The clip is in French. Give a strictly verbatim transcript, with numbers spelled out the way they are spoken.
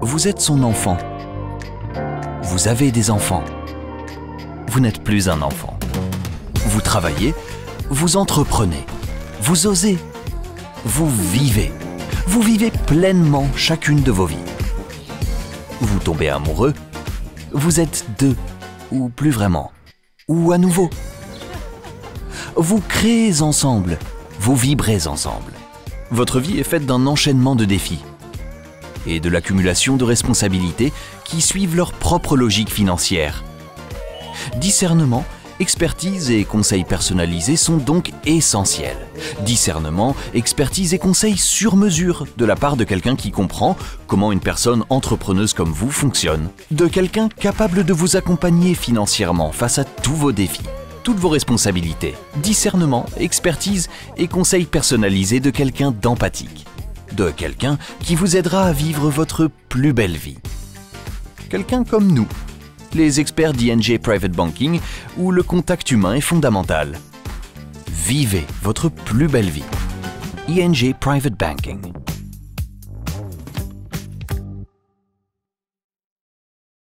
Vous êtes son enfant. Vous avez des enfants. Vous n'êtes plus un enfant. Vous travaillez, vous entreprenez, vous osez, vous vivez. Vous vivez pleinement chacune de vos vies. Vous tombez amoureux, vous êtes deux, ou plus vraiment, ou à nouveau. Vous créez ensemble, vous vibrez ensemble. Votre vie est faite d'un enchaînement de défis et de l'accumulation de responsabilités qui suivent leur propre logique financière. Discernement, expertise et conseils personnalisés sont donc essentiels. Discernement, expertise et conseils sur mesure de la part de quelqu'un qui comprend comment une personne entrepreneuse comme vous fonctionne. De quelqu'un capable de vous accompagner financièrement face à tous vos défis, toutes vos responsabilités. Discernement, expertise et conseils personnalisés de quelqu'un d'empathique. De quelqu'un qui vous aidera à vivre votre plus belle vie. Quelqu'un comme nous, les experts d'I N G Private Banking, où le contact humain est fondamental. Vivez votre plus belle vie. I N G Private Banking.